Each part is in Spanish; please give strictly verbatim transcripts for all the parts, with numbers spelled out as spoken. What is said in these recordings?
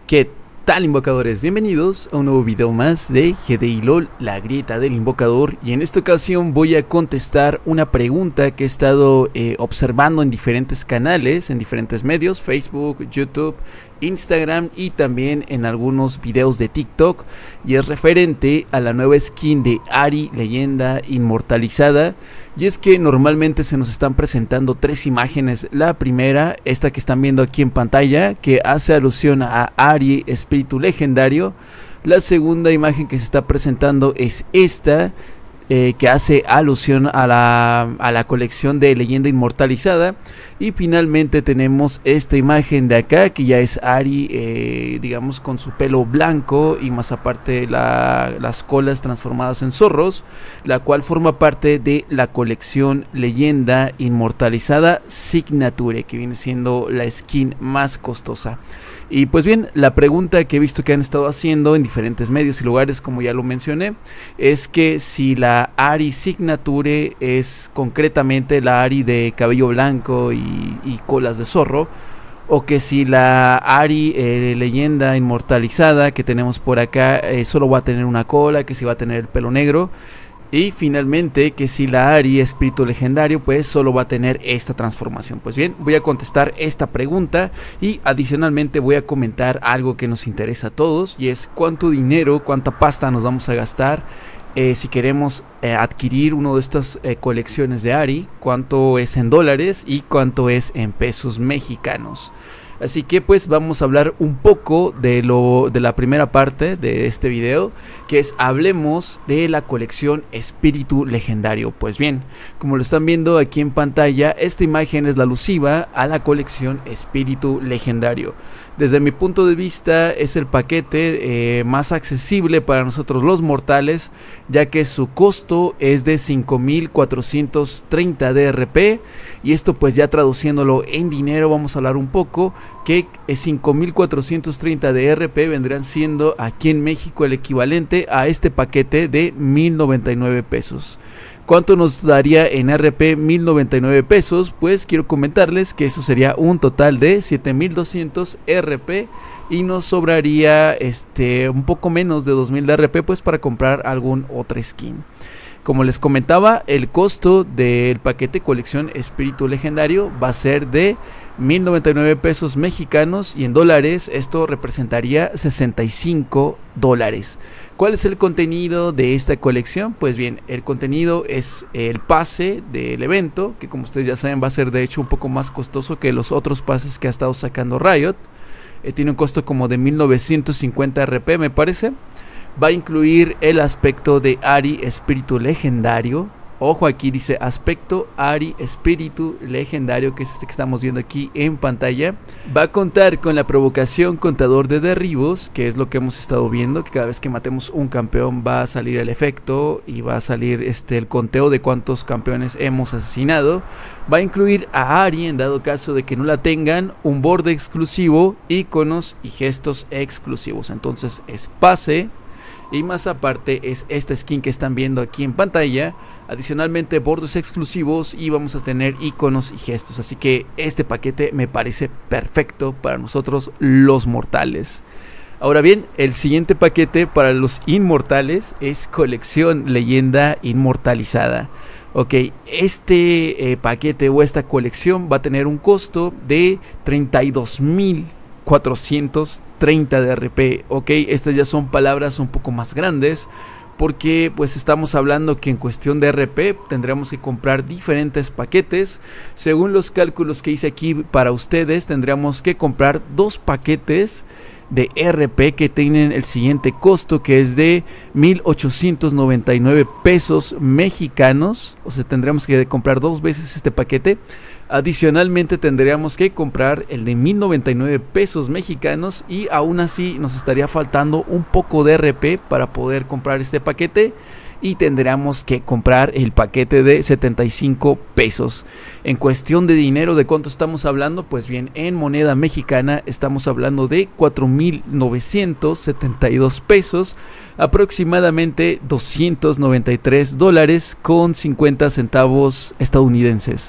¿Qué tal, invocadores? Bienvenidos a un nuevo video más de G D I LOL, la grieta del invocador. Y en esta ocasión voy a contestar una pregunta que he estado eh, observando en diferentes canales, en diferentes medios, Facebook, YouTube, Instagram y también en algunos videos de TikTok, y es referente a la nueva skin de Ahri, leyenda inmortalizada. Y es que normalmente se nos están presentando tres imágenes. La primera, esta que están viendo aquí en pantalla, que hace alusión a Ahri, espíritu legendario. La segunda imagen que se está presentando es esta, Eh, que hace alusión a la, a la colección de leyenda inmortalizada. Y finalmente tenemos esta imagen de acá, que ya es Ahri, eh, digamos con su pelo blanco y más aparte la, las colas transformadas en zorros, la cual forma parte de la colección leyenda inmortalizada Signature, que viene siendo la skin más costosa. Y pues bien, la pregunta que he visto que han estado haciendo en diferentes medios y lugares, como ya lo mencioné, es que si la Ahri Signature es concretamente la Ahri de cabello blanco y, y colas de zorro, o que si la Ahri eh, leyenda inmortalizada que tenemos por acá eh, solo va a tener una cola, que si va a tener el pelo negro. Y finalmente que si la Ahri espíritu legendario pues solo va a tener esta transformación. Pues bien, voy a contestar esta pregunta y adicionalmente voy a comentar algo que nos interesa a todos, y es cuánto dinero, cuánta pasta nos vamos a gastar eh, si queremos eh, adquirir una de estas eh, colecciones de Ahri, cuánto es en dólares y cuánto es en pesos mexicanos. Así que pues vamos a hablar un poco de lo de la primera parte de este video, que es hablemos de la colección espíritu legendario. Pues bien, como lo están viendo aquí en pantalla, esta imagen es la alusiva a la colección espíritu legendario. Desde mi punto de vista es el paquete eh, más accesible para nosotros los mortales, ya que su costo es de cinco mil cuatrocientos treinta D R P, y esto pues ya traduciéndolo en dinero vamos a hablar un poco, que cinco mil cuatrocientos treinta D R P vendrán siendo aquí en México el equivalente a este paquete de mil noventa y nueve pesos. ¿Cuánto nos daría en R P mil noventa y nueve pesos? Pues quiero comentarles que eso sería un total de siete mil doscientos R P, y nos sobraría este un poco menos de dos mil de R P pues para comprar algún otra skin. Como les comentaba, el costo del paquete colección espíritu legendario va a ser de mil noventa y nueve pesos mexicanos, y en dólares esto representaría sesenta y cinco dólares. ¿Cuál es el contenido de esta colección? Pues bien, el contenido es el pase del evento, que como ustedes ya saben va a ser de hecho un poco más costoso que los otros pases que ha estado sacando Riot. Eh, tiene un costo como de mil novecientos cincuenta R P me parece. Va a incluir el aspecto de Ahri espíritu legendario. Ojo, aquí dice aspecto Ahri espíritu legendario, que es este que estamos viendo aquí en pantalla. Va a contar con la provocación contador de derribos, que es lo que hemos estado viendo, que cada vez que matemos un campeón va a salir el efecto y va a salir este el conteo de cuántos campeones hemos asesinado. Va a incluir a Ahri, en dado caso de que no la tengan, un borde exclusivo, iconos y gestos exclusivos. Entonces es pase. Y más aparte es esta skin que están viendo aquí en pantalla. Adicionalmente bordes exclusivos, y vamos a tener iconos y gestos. Así que este paquete me parece perfecto para nosotros los mortales. Ahora bien, el siguiente paquete para los inmortales es colección leyenda inmortalizada. Ok, este eh, paquete o esta colección va a tener un costo de treinta y dos mil cuatrocientos treinta de R P. Ok, estas ya son palabras un poco más grandes, porque pues estamos hablando que en cuestión de R P tendremos que comprar diferentes paquetes. Según los cálculos que hice aquí para ustedes, tendríamos que comprar dos paquetes de R P que tienen el siguiente costo, que es de mil ochocientos noventa y nueve pesos mexicanos. O sea, tendremos que comprar dos veces este paquete. Adicionalmente tendríamos que comprar el de mil noventa y nueve pesos mexicanos, y aún así nos estaría faltando un poco de R P para poder comprar este paquete, y tendríamos que comprar el paquete de setenta y cinco pesos. En cuestión de dinero, ¿de cuánto estamos hablando? Pues bien, en moneda mexicana estamos hablando de cuatro mil novecientos setenta y dos pesos, aproximadamente doscientos noventa y tres dólares con cincuenta centavos estadounidenses.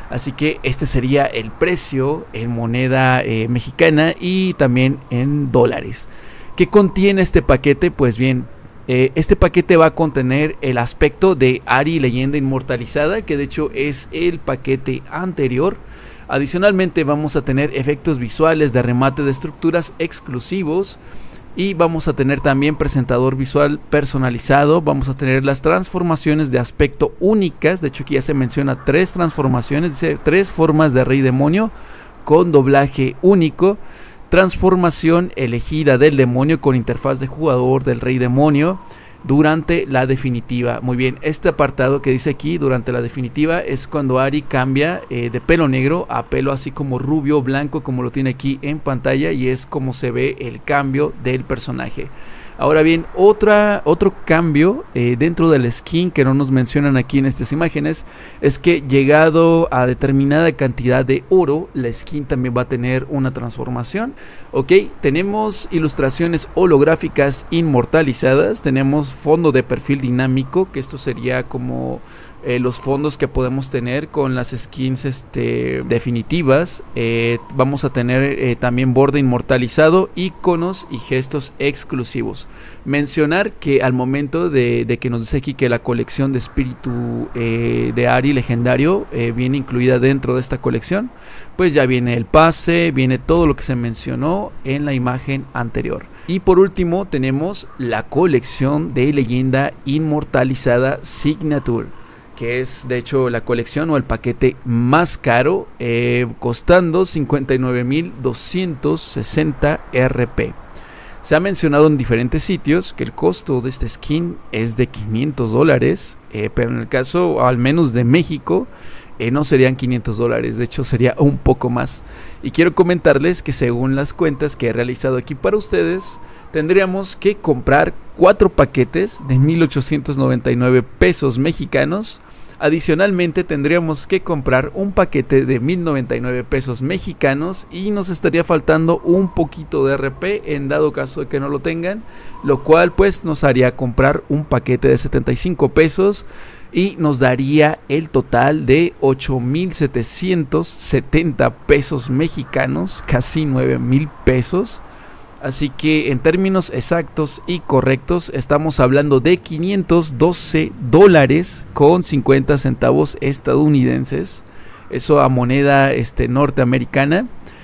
Así que este sería el precio en moneda eh, mexicana y también en dólares. ¿Qué contiene este paquete? Pues bien, eh, este paquete va a contener el aspecto de Ahri Leyenda Inmortalizada, que de hecho es el paquete anterior. Adicionalmente vamos a tener efectos visuales de remate de estructuras exclusivos. Y vamos a tener también presentador visual personalizado. Vamos a tener las transformaciones de aspecto únicas. De hecho aquí ya se menciona tres transformaciones. Dice tres formas de Rey Demonio con doblaje único. Transformación elegida del demonio con interfaz de jugador del Rey Demonio durante la definitiva. Muy bien, este apartado que dice aquí durante la definitiva es cuando Ahri cambia eh, de pelo negro a pelo así como rubio, blanco, como lo tiene aquí en pantalla, y es como se ve el cambio del personaje. Ahora bien, otra, otro cambio eh, dentro del skin que no nos mencionan aquí en estas imágenes es que llegado a determinada cantidad de oro, la skin también va a tener una transformación. Ok, tenemos ilustraciones holográficas inmortalizadas, tenemos fondo de perfil dinámico, que esto sería como Eh, los fondos que podemos tener con las skins este, definitivas. Eh, vamos a tener eh, también borde inmortalizado, iconos y gestos exclusivos. Mencionar que al momento de, de que nos dice aquí que la colección de espíritu eh, de Ahri legendario eh, viene incluida dentro de esta colección, pues ya viene el pase, viene todo lo que se mencionó en la imagen anterior. Y por último tenemos la colección de leyenda inmortalizada Signature, que es de hecho la colección o el paquete más caro, eh, costando cincuenta y nueve mil doscientos sesenta R P. Se ha mencionado en diferentes sitios que el costo de este skin es de quinientos dólares, eh, pero en el caso al menos de México eh, no serían quinientos dólares, de hecho sería un poco más. Y quiero comentarles que según las cuentas que he realizado aquí para ustedes, tendríamos que comprar cuatro paquetes de mil ochocientos noventa y nueve pesos mexicanos. Adicionalmente tendríamos que comprar un paquete de mil noventa y nueve pesos mexicanos y nos estaría faltando un poquito de R P en dado caso de que no lo tengan, lo cual pues nos haría comprar un paquete de setenta y cinco pesos y nos daría el total de ocho mil setecientos setenta pesos mexicanos, casi nueve mil pesos. Así que en términos exactos y correctos estamos hablando de quinientos doce dólares con cincuenta centavos estadounidenses. Eso a moneda este, norteamericana.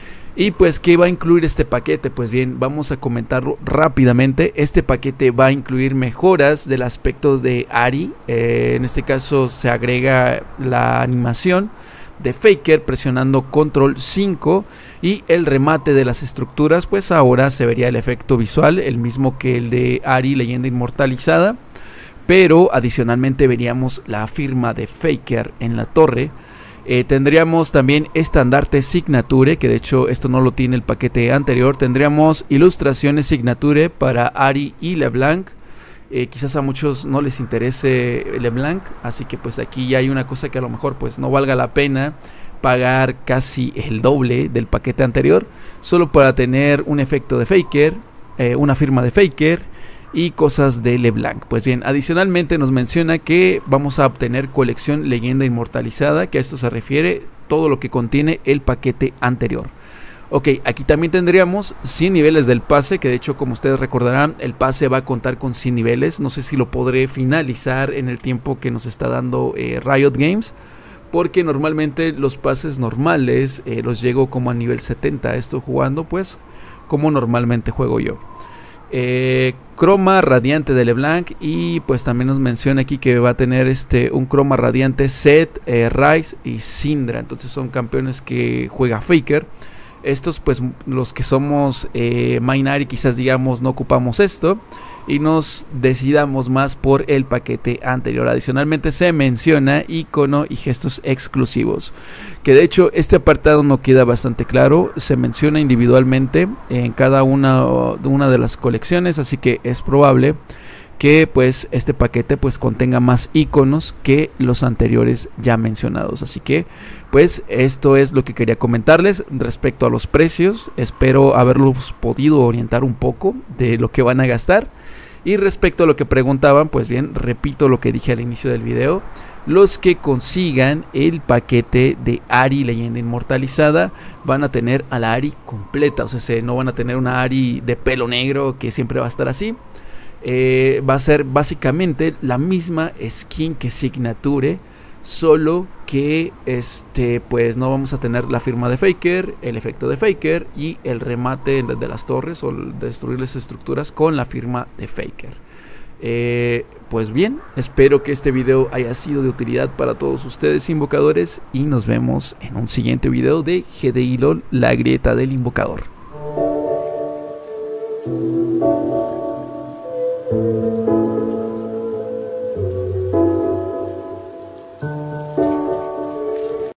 Y pues, ¿qué va a incluir este paquete? Pues bien, vamos a comentarlo rápidamente. Este paquete va a incluir mejoras del aspecto de Ahri. Eh, en este caso se agrega la animación de Faker presionando control cinco y el remate de las estructuras, pues ahora se vería el efecto visual, el mismo que el de Ahri Leyenda Inmortalizada, pero adicionalmente veríamos la firma de Faker en la torre. Eh, tendríamos también estandarte Signature, que de hecho esto no lo tiene el paquete anterior. Tendríamos ilustraciones Signature para Ahri y LeBlanc. Eh, quizás a muchos no les interese LeBlanc, así que pues aquí ya hay una cosa que a lo mejor pues no valga la pena pagar casi el doble del paquete anterior solo para tener un efecto de Faker, eh, una firma de Faker y cosas de LeBlanc. Pues bien, adicionalmente nos menciona que vamos a obtener colección leyenda inmortalizada, que a esto se refiere todo lo que contiene el paquete anterior. Ok, aquí también tendríamos cien niveles del pase, que de hecho como ustedes recordarán el pase va a contar con cien niveles. No sé si lo podré finalizar en el tiempo que nos está dando eh, Riot Games, porque normalmente los pases normales eh, los llego como a nivel setenta. Estoy jugando pues como normalmente juego yo. Eh, croma radiante de LeBlanc, y pues también nos menciona aquí que va a tener este un croma radiante Zed, eh, Ryze y Syndra. Entonces son campeones que juega Faker. Estos pues los que somos eh, main Ahri quizás digamos no ocupamos esto y nos decidamos más por el paquete anterior. Adicionalmente se menciona icono y gestos exclusivos, que de hecho este apartado no queda bastante claro. Se menciona individualmente en cada una, una de las colecciones, así que es probable que pues este paquete pues contenga más iconos que los anteriores ya mencionados. Así que pues esto es lo que quería comentarles respecto a los precios. Espero haberlos podido orientar un poco de lo que van a gastar. Y respecto a lo que preguntaban, pues bien, repito lo que dije al inicio del video. Los que consigan el paquete de Ahri Leyenda Inmortalizada van a tener a la Ahri completa. O sea, se, no van a tener una Ahri de pelo negro que siempre va a estar así. Eh, va a ser básicamente la misma skin que Signature, solo que este pues no vamos a tener la firma de Faker, el efecto de Faker y el remate de las torres o destruir las estructuras con la firma de Faker. Eh, pues bien, espero que este video haya sido de utilidad para todos ustedes invocadores y nos vemos en un siguiente video de G D I LOL, la grieta del invocador.